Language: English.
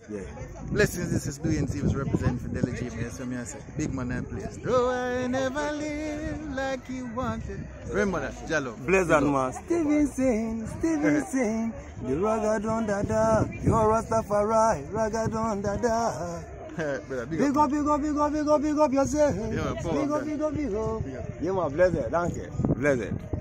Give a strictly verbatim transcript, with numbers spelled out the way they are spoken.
Yeah. Blessings, this is Dwayne Stevens representing for Deli G. So me I say, big man and place. Though I never live like you wanted. Remember that, Jallo. Blessed man. Stevenson, Stevenson, the Raggadon Dada, your Rastafari, Raggadon Dada. big, big up, big up, big up, big up, big up yourself. Yeah, big up, big up, big up. Yeah, man, blessed, thank you. Blessed.